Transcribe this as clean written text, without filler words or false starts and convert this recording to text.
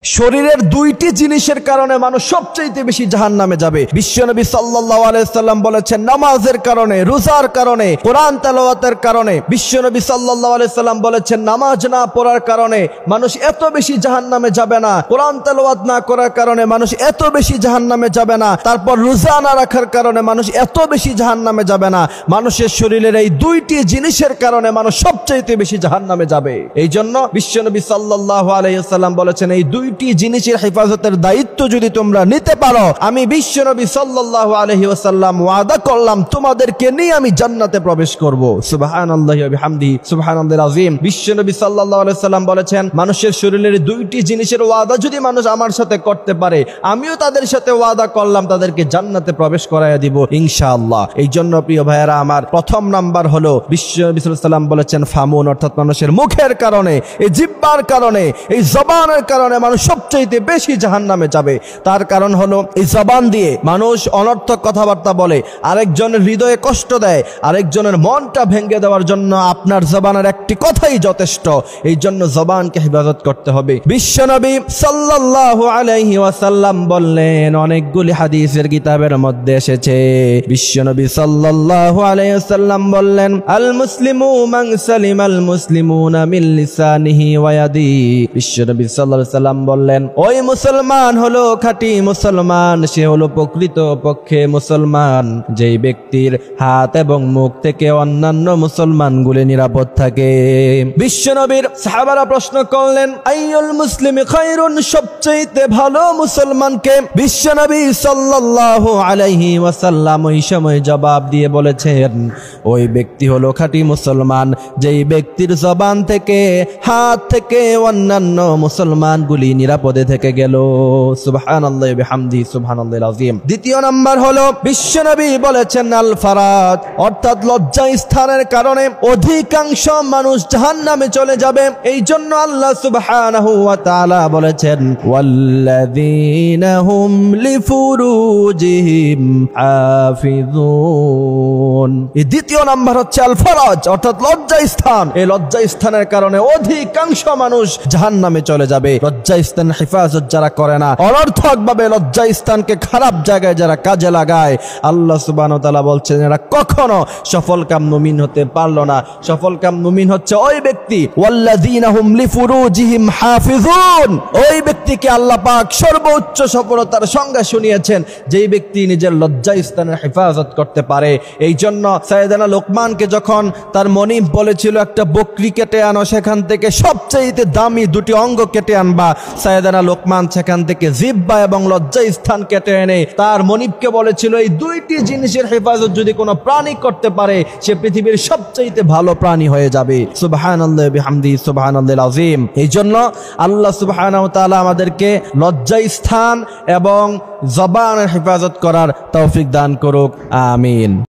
শরীরের দুইটি জিনিসের কারণে মানুষ সবচেয়ে বেশি জাহান্নামে যাবে। বিশ্বনবী সাল্লাল্লাহু আলাইহি সাল্লাম বলেছেন, নামাজের কারণে, রোজার কারণে, কোরআন তেলাওয়াতের কারণে। বিশ্বনবী সাল্লাল্লাহু আলাইহি সাল্লাম বলেছেন, নামাজ না পড়ার কারণে মানুষ এত বেশি জাহান্নামে যাবে না, কোরআন তেলাওয়াত না করার কারণে মানুষ এত বেশি জাহান্নামে যাবে না, তারপর রোজা না রাখার কারণে মানুষ এত বেশি জাহান্নামে যাবে না। মানুষের শরীরের এই দুইটি জিনিসের কারণে মানুষ সবচেয়ে বেশি জাহান্নামে যাবে। এই জন্য বিশ্বনবী সাল্লাল্লাহু আলাইহি সাল্লাম বলেছেন, এই দুইটি জিনিসের হেফাজতের দায়িত্ব যদি তোমরা নিতে পারো, আমি বিশ্বনবী সাল্লাল্লাহু আলাইহি ওয়াসাল্লাম ওয়াদা করলাম তোমাদেরকে নিয়ে আমি জান্নাতে প্রবেশ করব। সুবহানাল্লাহি ওয়া বিহামদিহি সুবহানাল্লাহিল আযীম। বিশ্বনবী সাল্লাল্লাহু আলাইহি সাল্লাম বলেছেন, মানুষের শরীরের দুইটি জিনিসের ওয়াদা যদি মানুষ আমার সাথে করতে পারে, আমিও তাদের সাথে ওয়াদা করলাম তাদেরকে জান্নাতে প্রবেশ করাইয়া দিব ইনশাআল্লাহ। এই জন্য প্রিয় ভাইয়েরা আমার, প্রথম নাম্বার হলো বিশ্বনবী সাল্লাল্লাহু আলাইহি ওয়াসাল্লাম বলেছেন, ফামুন, অর্থাৎ মানুষের মুখের কারণে, এই জিহ্বার কারণে, এই জবানের কারণে মানুষ সবচেয়ে বেশি জাহান্নামে যাবে। তার কারণ হলো এই জবান দিয়ে মানুষ অনর্থক কথাবার্তা বলে, আরেকজনের হৃদয়ে কষ্ট দেয়, আরেকজনের মনটা ভেঙে দেওয়ার জন্য আপনার জবানের একটি কথাই যথেষ্ট। এই জন্য জবানকে হেফাজত করতে হবে। বিশ্বনবী সাল্লাল্লাহু আলাইহি ওয়াসাল্লাম বললেন, অনেকগুলি হাদিসের কিতাবের মধ্যে এসেছে, বিশ্বনবী সাল্লাল্লাহু আলাইহি ওয়াসাল্লাম বললেন, আল মুসলিমু মান সালিমাল মুসলিমুনা মিন লিসানিহি ওয়া ইয়াদিহি। বিশ্বনবী সাল্লাল্লাহু আলাইহি ওয়াসাল্লাম বললেন, ওই মুসলমান হলো খাঁটি মুসলমান, সে হলো প্রকৃত পক্ষে মুসলমান যেই ব্যক্তির হাত এবং মুখ থেকে অন্যান্য মুসলমানগুলি নিরাপদ থাকে। বিশ্বনবীর সাহাবারা প্রশ্ন করলেন, আইয়ুল মুসলিমি খায়রুন, সবচেয়ে ভালো মুসলমানকে? বিশ্বনবী সাল্লাল্লাহু আলাইহি ওয়াসাল্লাম ওই সময় জবাব দিয়ে বলেছেন, ওই ব্যক্তি হলো খাঁটি মুসলমান যেই ব্যক্তির জবান থেকে, হাত থেকে অন্যান্য মুসলমানগুলি নিরাপদে থেকে গেল। সুবহানাল্লাহি ওয়া বিহামদিহি সুবহানাল্লাহিল আযীম। দ্বিতীয় নাম্বার হলো বিশ্বনবী বলেছেন, আল ফারাজ, অর্থাৎ লজ্জা স্থানের কারণে অধিকাংশ মানুষ জাহান্নামে চলে যাবে। এই জন্য আল্লাহ সুবহানাহু ওয়া তাআলা বলেছেন, ওয়াল্লাযীনা হুম লিফুরুজিহিম হাফিজুন। এই দ্বিতীয় নাম্বার হচ্ছে আল ফারাজ, অর্থাৎ লজ্জা স্থান। এই লজ্জা স্থানের কারণে অধিকাংশ মানুষ জাহান্নামে চলে যাবে। লজ্জা স্থান হেফাজত যারা করে না, অনর্থক ভাবে লজ্জা স্থানকে খারাপ জায়গায় যারা কাজে লাগায়, আল্লাহ সুবহানাহু ওয়া তাআলা বলছেন এরা কখনো সফলকাম মুমিন হতে পারলো না। সফলকাম মুমিন হচ্ছে ওই ব্যক্তি, ওয়াল্লাযীনা হুম লিফুরুজিহিম হাফিজুন, ওই ব্যক্তিকে আল্লাহ পাক সর্বোচ্চ সফলতার সংজ্ঞা শুনিয়েছেন, যেই ব্যক্তি নিজের লজ্জা স্থানের হেফাজত করতে পারে। এই জন্য সাইয়েদানা লোকমানকে যখন তার মনিব বলেছিল একটা বকরি কেটে আনো, সেখান থেকে সবচেয়ে দামি দুটি অঙ্গ কেটে আনবা, সাইয়েদানা লোকমান সেখান থেকে জিহ্বা এবং লজ্জা স্থান কেটে এনে তার মনিবকে বলেছিল, এই দুইটি জিনিসের হেফাজত যদি কোনো প্রাণী করতে পারে, সে পৃথিবীর সবচেয়ে ভালো প্রাণী হয়ে যাবে। সুবহানাল্লাহি ওয়া বিহামদিহি সুবহানাল্লাহিল আযীম। এই জন্য আল্লাহ সুবহানাহু ওয়া তাআলা আমাদেরকে লজ্জা স্থান এবং জবানের হেফাজত করার তৌফিক দান করুক। আমিন।